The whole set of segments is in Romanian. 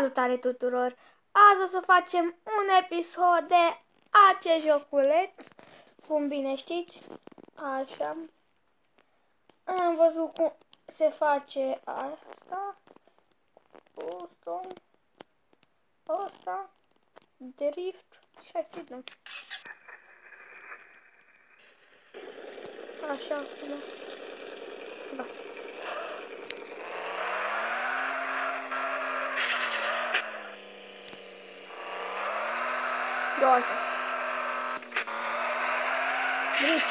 Salutare tuturor! Azi o să facem un episod de acest joculeț, cum bine știți, așa. Am văzut cum se face asta, ăsta, drift și hai să-i dăm. Așa, acum. Da. Ia uitați. Drift.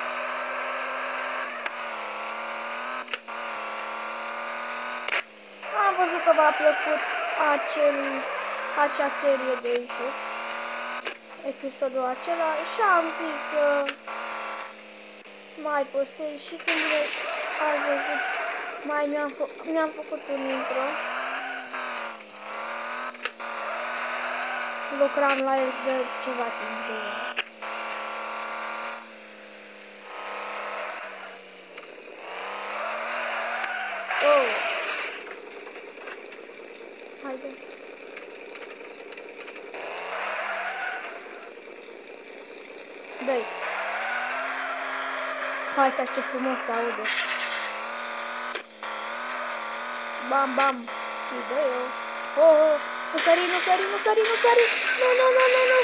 Am văzut că v-a plăcut acea serie de joc, episodul acela, și am zis să mai postez și când ați văzut, mi-am făcut un intro. Lucram la el de ceva timp de oh. Haide. Dă-i. Hai, ce frumos se aude. Bam, bam. Îi dă eu. Oh, nu sări. Nu.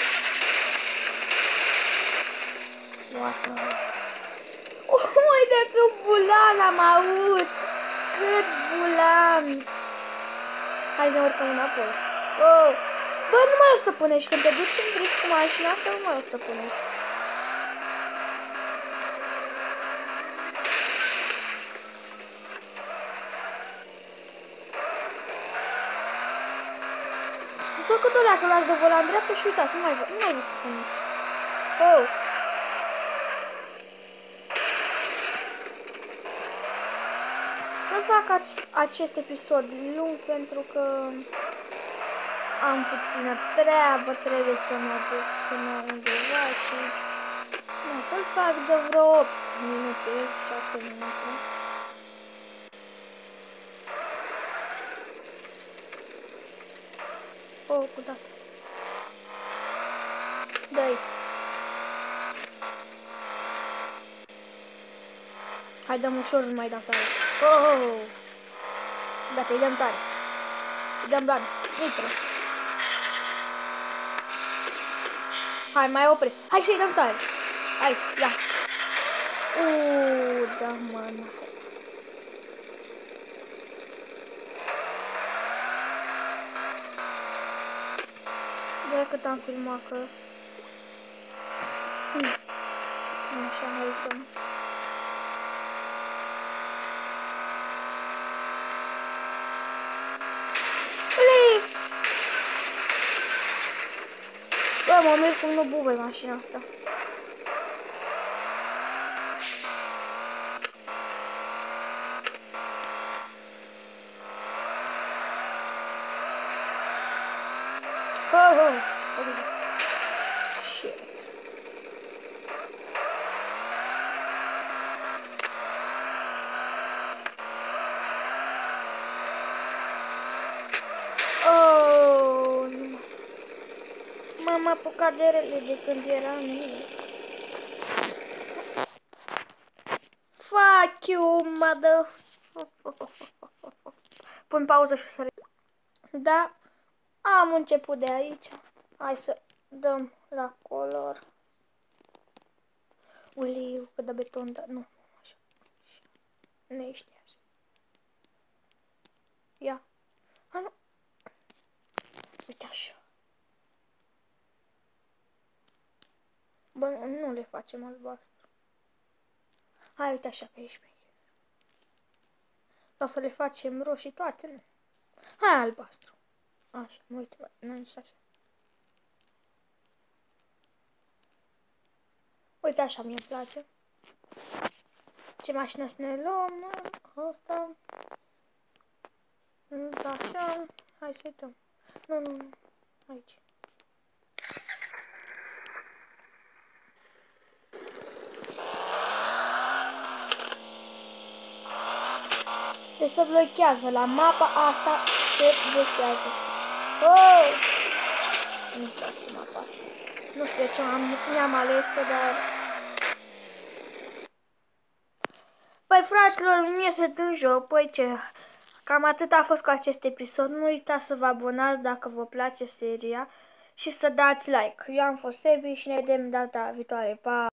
What the... Oh, măi, de cât bulan am avut. Cât bulan. Hai ne urcăm înapoi. Oh. Bă, nu mai o stăpânești. Când te duci în drift cu mașina asta, nu mai o stăpânești. După că doar dacă l-ați de volan dreaptă și uitați, nu mai vă stăpânești. Oh. Nu să fac acest episod lung pentru că am puțină treabă, trebuie să mă duc până undeva și o să-l fac de vreo 8 minute, 6 minute. Oh, cu dată. Dă-i. Hai, dăm ușor, nu mai dau tare. Oh! Gata, îi dăm tare. Îi dăm blan. Intră. Hai, mai opri. Hai să-i dăm tare. Hai, da. Da, mână. De cât am filmat că... Așa, hai dăm. Bă, mă merg cum nu bubuie mașina asta. Oh. Shit. Oh, nu. M-am apucat de rele de când eram mic. Fuck you, mother. Pun pauză și să... Da, am început de aici. Hai să dăm la color. Uliu, cât de beton, dar nu. Așa. Nu ești așa. Ia. A, nu. Uite așa. Bă, nu le facem albastru. Hai, uite așa că ești mai. Sau să le facem roșii toate, nu. Hai, albastru. Așa, uite, nu așa. Uite, așa mi-e place. Ce mașină să ne luăm? Asta. Așa. Hai să uităm. Nu. Aici. Deci se blochează. La mapa asta se blochează. Oh! Nu-mi place mapa asta. Nu știu de ce mi-am ales-o, dar... Păi fraților, mie se în joc, păi ce... Cam atât a fost cu acest episod. Nu uitați să vă abonați dacă vă place seria și să dați like. Eu am fost Sebi și ne vedem data viitoare. Pa!